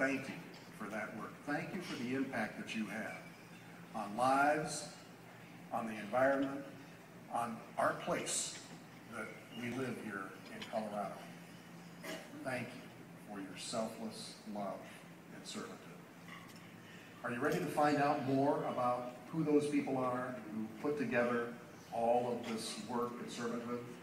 thank you for that work. Thank you for the impact that you have on lives, on the environment, on our place that we live here in Colorado. Thank you for your selfless love and servitude. Are you ready to find out more about who those people are who put together all of this work and servanthood?